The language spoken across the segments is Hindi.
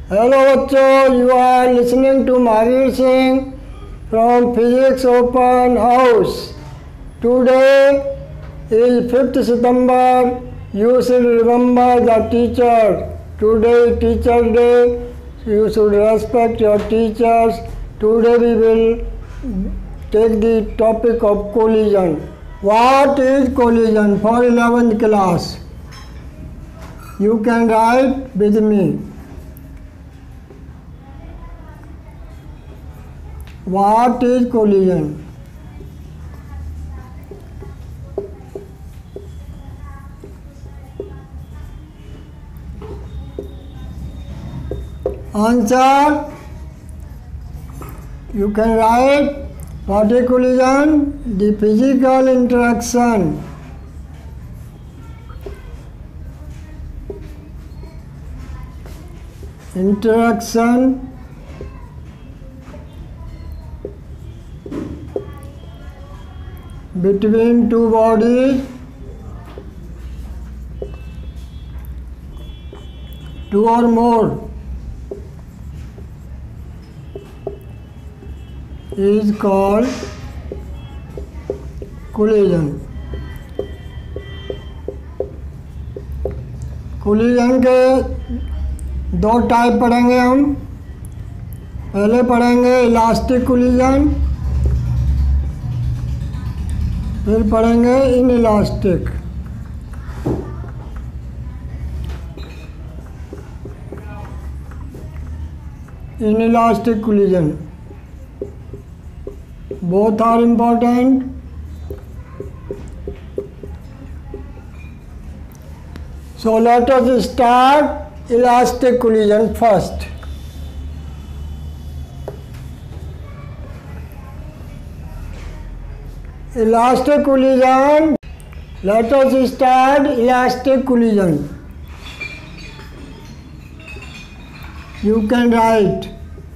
हेलो बच्चों, you are listening to Mahavir Singh from Physics Open House. Today is 5th September. You should remember the teacher. Today is Teacher's Day. You should respect your teachers. Today we will take the topic of collision. What is collision for 11th class? You can write with me. What is collision? Answer. You can write what is collision? The physical interaction between two bodies, two or more, is called collision. collision के दो टाइप पढ़ेंगे हम. पहले पढ़ेंगे इलास्टिक collision, फिर पढ़ेंगे inelastic. Inelastic collision, both are important. So let us start elastic collision first. Elastic collision. Let us start elastic collision. You can write.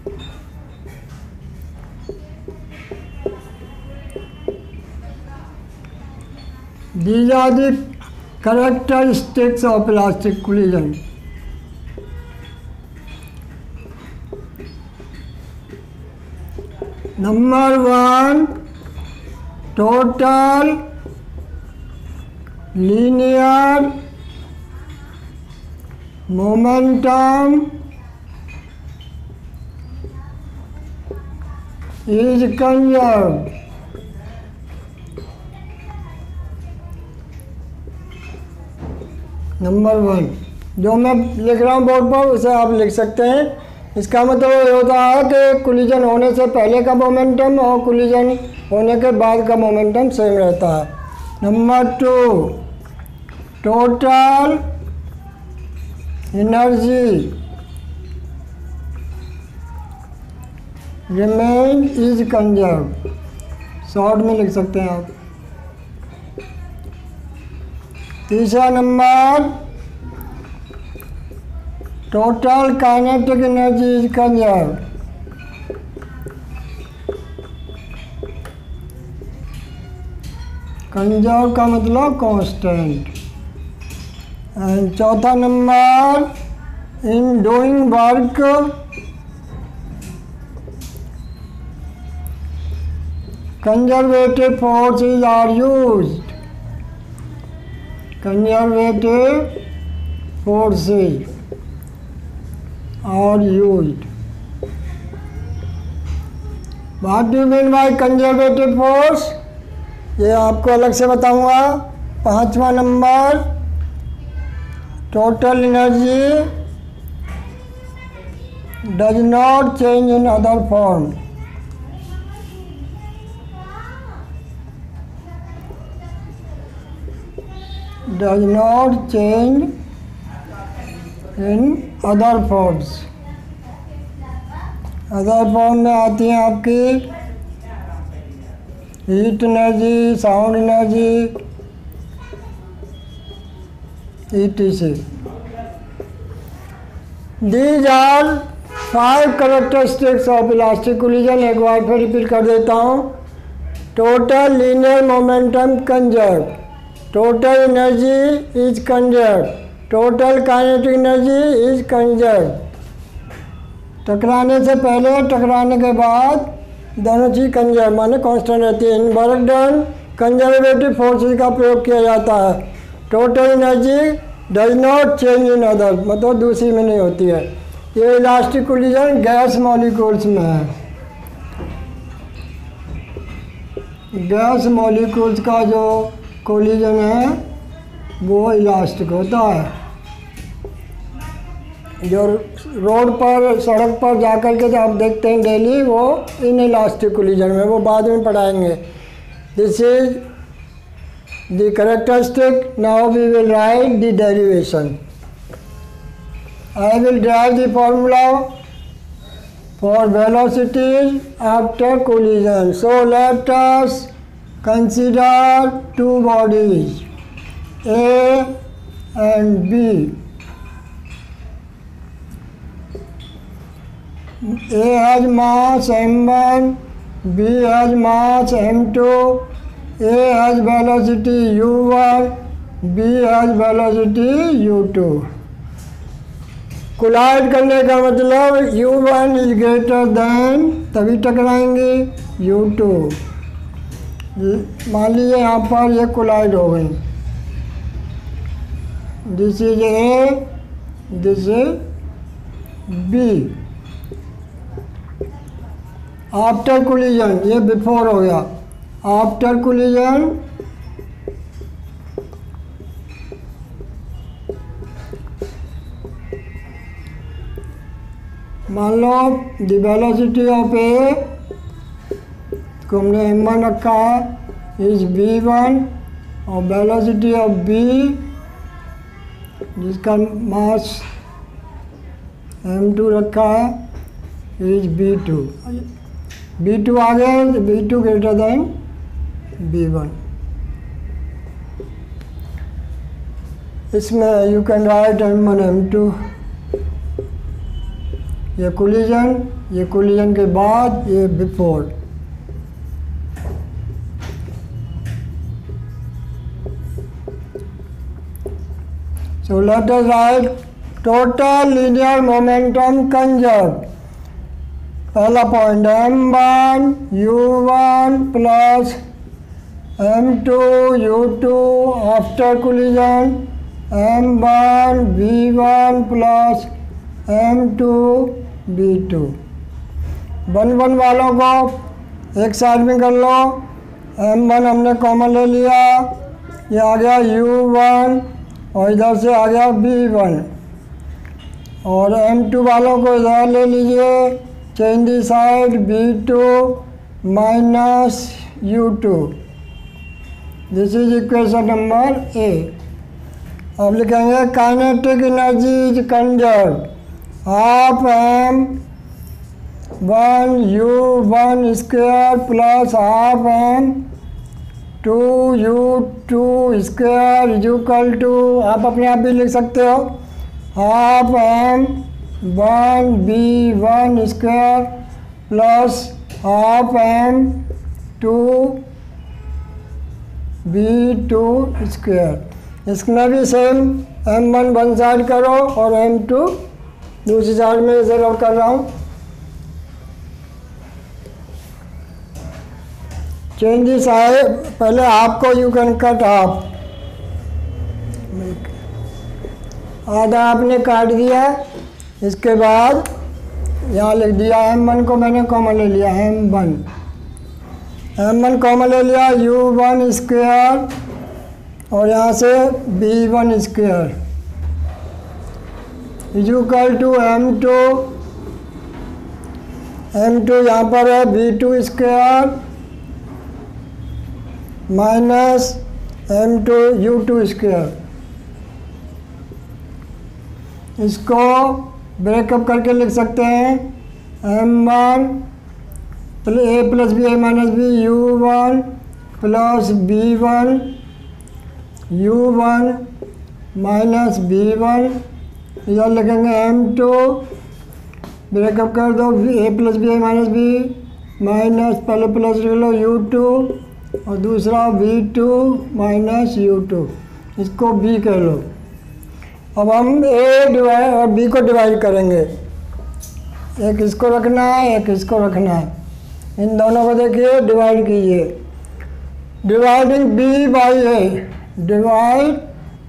These are the characteristics of elastic collision. Number one, total linear momentum is conserved. Number one, जो मैं लिख रहा हूँ बोर्ड पर उसे आप लिख सकते हैं. इसका मतलब ये होता है कि कोलिजन होने से पहले का मोमेंटम और कोलिजन होने के बाद का मोमेंटम सेम रहता है. Number two, total energy remain is conserve. Short में लिख सकते हैं आप. तीसरा नंबर, total kinetic energy is conserve. Conserve का मतलब कांस्टेंट. एंड चौथा नंबर, in doing work conservative forces are used. Conservative forces are used. What do you mean by conservative force? ये आपको अलग से बताऊंगा. पांचवा नंबर, total energy does not change in other form. Does not change in other forms. Other form में आती हैं आपकी heat energy, sound energy, etc. These are 5 characteristics of elastic collision. एक बार फिर रिपीट कर देता हूँ. Total linear momentum conserve, total energy is conserved, total kinetic energy is conserved, टकराने से पहले, टकराने के बाद दोनों चीज़ कंजर्व माने कांस्टेंट रहती है। In work done conservative forces का प्रयोग किया जाता है। Total energy does not change in other, मतलब दूसरी में नहीं होती है। ये इलास्टिक कोलिजन गैस मॉलिक्यूल्स में है। गैस मॉलिक्यूल्स का जो कोलिजन है वो इलास्टिक होता है। जो रोड पर, सड़क पर जाकर के आप देखते हैं डेली, वो इन इलास्टिक कोलिजन में, वो बाद में पढ़ाएंगे। This is the characteristic. Now we will write the derivation. I will derive the formula for velocities after collision. So let us consider two bodies A and B. A has mass m1, B has mass m2, A has velocity u1, B has velocity u2. Collide करने का मतलब u1 इज ग्रेटर देन, तभी टकराएंगे, u2। मान लीजिए यहाँ पर ये कोलाइड हो गई। This is A, this is B। After collision, ये बिफोर हो गया। आफ्टर कोलिजन मान लो द वेलोसिटी ऑफ A को हमने m1 रखा है इज v1 और वेलोसिटी ऑफ B जिसका मास m2 रखा है इज b2। b2 आ गया, b2 ग्रेटर देन b1। इसमें you can write m1 m2। ये कोलिजन के बाद, ये before. So let us write total linear momentum conserved. पहला point m1 u1 plus m2 u2 after collision m1 v1 plus m2 v2। 1 वालों को एक साइड में कर लो। m1 हमने कॉमन ले लिया, ये आ गया u1 और इधर से आ गया b1। और m2 वालों को इधर ले लीजिए, change the side b2 minus u2। This is equation number A। अब लिखेंगे kinetic energy is conserved half m1 u1 square plus half m2 u2 square is equal to, आप अपने आप भी लिख सकते हो, half m1 b1 square plus half m2 b2 square. इसमें भी सेम m1 वन साइड करो और m2 दूसरी साइड में इसे नोट कर रहा हूँ। चेंज दिस आए, पहले हाफ को यू कैन कट हाफ, आधा आपने काट दिया। इसके बाद यहाँ लिख दिया m1 को मैंने कॉमन ले लिया, m1 कॉमन ले लिया u1 स्क्वायर और यहाँ से b1 square is equal to m2 यहाँ पर है b2 square minus m2 u2 square. इसको ब्रेकअप करके लिख सकते हैं m1 a plus B minus B u1 plus b1 u1 minus b1। इधर लिखेंगे m2 ब्रेकअप कर दो, a plus B minus B minus, पहले प्लस लिख लो u2 और दूसरा v2 माइनस u2, इसको b कह लो। अब हम a डिवाइड और b को डिवाइड करेंगे। एक इसको रखना है, एक इसको रखना है। इन दोनों को देखिए, डिवाइड कीजिए। Dividing B by A, divide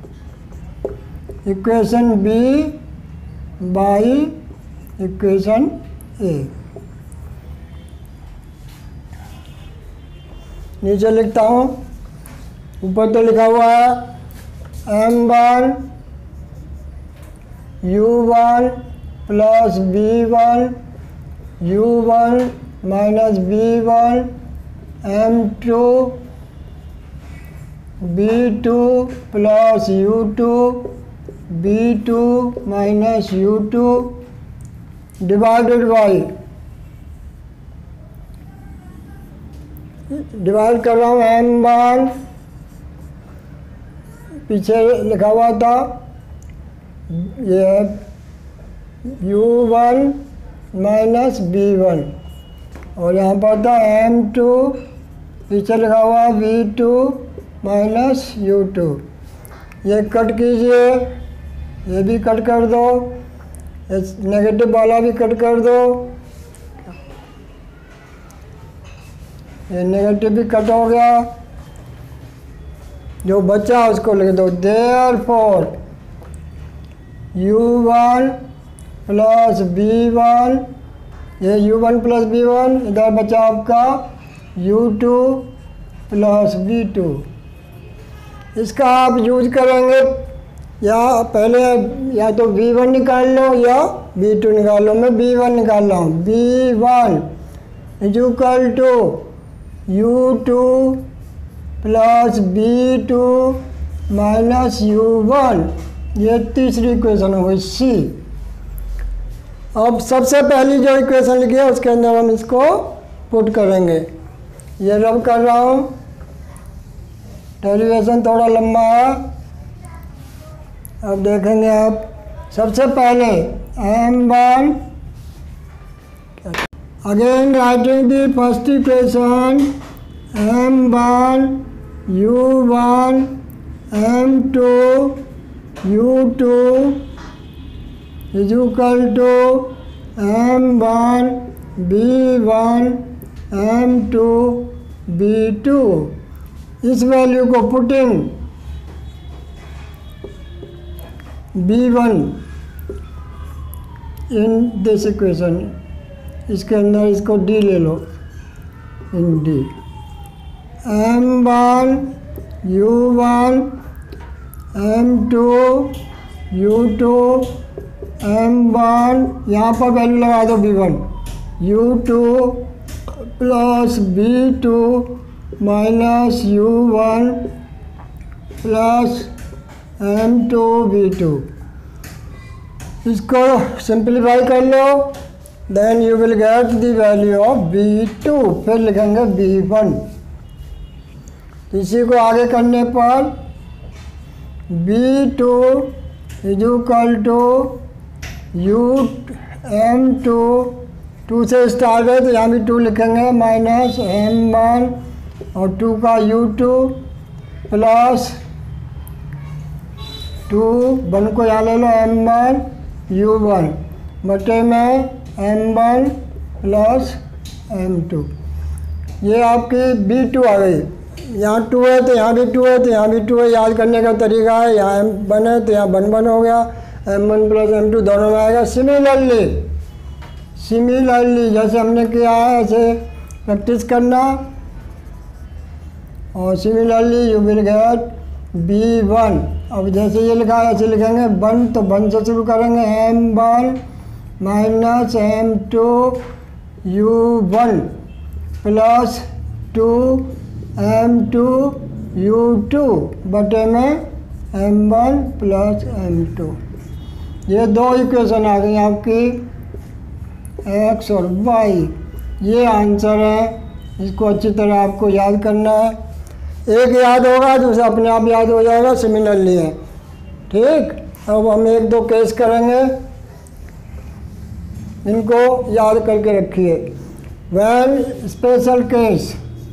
equation B by equation A. नीचे लिखता हूँ, ऊपर तो लिखा हुआ है m1 u1 plus b1 u1 minus b1 m2 b2 plus u2 b2 minus u2 divided by, divide कर रहा हूँ m1, पीछे लिखा हुआ था ये u1 माइनस b1 और यहाँ पर था m2, पीछे लिखा हुआ v2 माइनस u2। ये कट कीजिए, ये भी कट कर दो, इस नेगेटिव वाला भी कट कर दो, ये नेगेटिव भी कट हो गया। जो बचा उसको लिख दो, देयरफॉर u1 प्लस b1, ये u1 प्लस b1, इधर बचा आपका u2 प्लस b2। इसका आप यूज करेंगे या पहले या तो b1 निकाल लो या b2 निकाल लो। मैं b1 निकाल रहा हूँ। b1 is equal to u2 plus b2 minus u1, ये तीसरी इक्वेशन हो गई सी। अब सबसे पहली जो इक्वेशन लिखी है उसके अंदर हम इसको पुट करेंगे। ये रब कर रहा हूँ, डेरिवेशन थोड़ा लंबा है, अब देखेंगे आप। सबसे पहले m1, again writing the first equation, m1 u1 m2 u2 is equal to m1 b1 m2 b2। इस वैल्यू को putting b1 in this equation, इसके अंदर इसको d ले लो, इन d, m1 u1 m2 u2 m1, यहाँ पर वैल्यू लगा दो b1, u2 plus b2 minus u1 plus m2 b2। इसको सिंप्लीफाई कर लो, then you will get the value of b2। फिर लिखेंगे b1। इसी को आगे करने पर b2 is equal to m2, 2 से स्टार्ट है तो यहाँ भी 2 लिखेंगे, माइनस m1 और 2 का u2 प्लस 2 1 को यहाँ ले लो m1 u1 बटे में m1 प्लस m2। ये आपकी b2 आ गई। यहाँ 2 है तो यहाँ भी 2 है तो यहाँ भी 2 है। याद करने का तरीका है, यहाँ m1 है तो यहाँ 1 1 हो गया, m1 प्लस m2 दोनों में आएगा। सिमिलरली जैसे हमने किया है ऐसे प्रैक्टिस करना। और similarly you will gate b1। अब जैसे ये लिखा है ऐसे लिखेंगे 1, तो 1 से शुरू करेंगे, m1 minus m2 u1 plus 2 m2 u2 बटे में m1 प्लस m2। ये 2 इक्वेशन आ गई आपकी, x और y। ये आंसर है, इसको अच्छी तरह आपको याद करना है। एक याद होगा दूसरा अपने आप याद हो जाएगा, सिमिलरली है। ठीक, अब हम 1-2 केस करेंगे, इनको याद करके रखिए। व्हेन स्पेशल केस,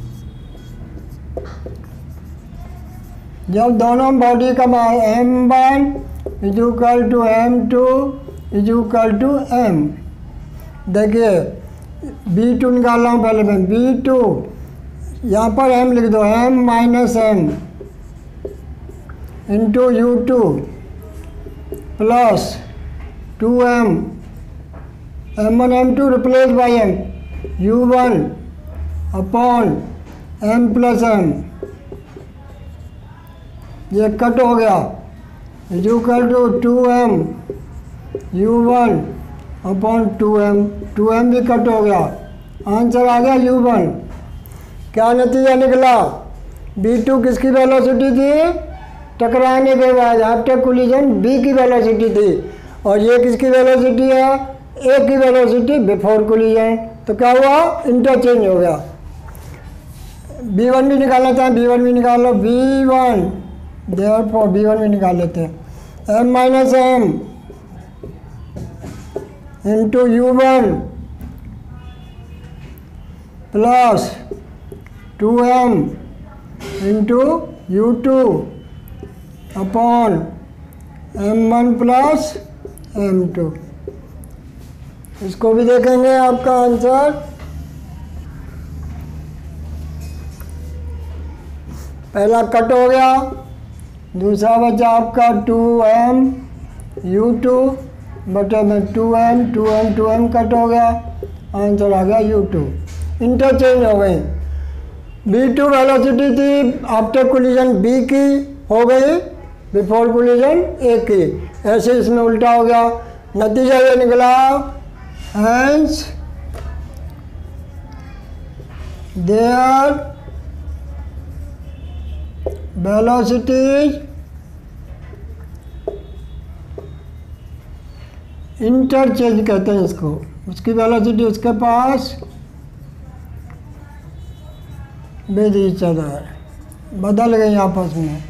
जब दोनों बॉडी का मान m1 is equal to m2 is equal to m, देखिए B2 निकाल रहा हूँ पहले मैं। B2 यहाँ पर m लिख दो, m minus m into U2 plus 2m m1 m2 replace by m U1 upon m plus m, ये कट हो गया, equal to 2m U1 upon 2m भी कट हो गया, आंसर आ गया U1। क्या नतीजा निकला? B2 किसकी वेलोसिटी थी? टकराने के बाद आफ्टर कोलिजन B की वेलोसिटी थी, और ये किसकी वेलोसिटी है? A की वेलोसिटी बिफोर कोलिजन। तो क्या हुआ? इंटरचेंज हो गया। B1 भी निकालना चाहें, B1 भी निकाल लो। B1 देयरफॉर B1 भी निकाल लेते हैं। m minus m into U1 plus 2m into U2 upon m1 plus m2। इसको भी देखेंगे आपका आंसर। पहला कट हो गया, दूसरा बचा आपका 2m U2 बटे में 2m कट हो गया, आंसर आ गया U2। इंटरचेंज हो गई। B2 वेलोसिटी थी आफ्टर कोलिजन B की, हो गई बिफोर कोलिजन A की। ऐसे इसमें उल्टा हो गया। नतीजा ये निकला, हैंस देयर वेलोसिटीज इंटरचेंज कहते हैं इसको। उसकी वेलोसिटी उसके पास विद ईच अदर, बदल गई आपस में।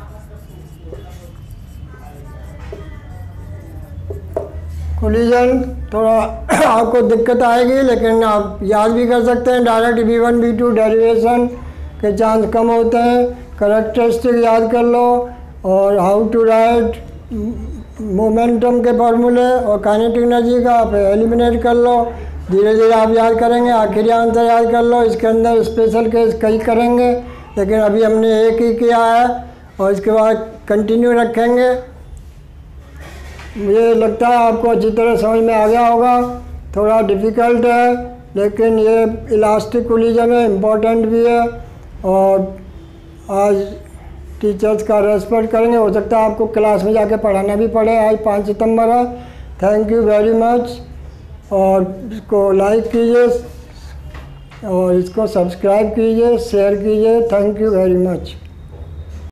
कोलिजन थोड़ा आपको दिक्कत आएगी, लेकिन आप याद भी कर सकते हैं। डायरेक्ट B1 B2 डेरिवेशन के चांस कम होते हैं। करैक्टरिस्टिक याद कर लो, और हाउ टू राइट मोमेंटम के फार्मूले और काइनेटिक एनर्जी का आप एलिमिनेट कर लो। धीरे धीरे आप याद करेंगे, आखिरी आंसर याद कर लो। इसके अंदर स्पेशल केस कई करेंगे, लेकिन अभी हमने एक ही किया है, और इसके बाद कंटिन्यू रखेंगे। मुझे लगता है आपको अच्छी तरह समझ में आ गया होगा। थोड़ा डिफ़िकल्ट है, लेकिन ये इलास्टिक कोलिजन है, इम्पोर्टेंट भी है, और आज टीचर्स का रेस्पेक्ट करेंगे। हो सकता है आपको क्लास में जाके पढ़ाना भी पड़े। आज 5 सितंबर है। थैंक यू वेरी मच, और इसको लाइक कीजिए और इसको सब्सक्राइब कीजिए, शेयर कीजिए। Thank you very much.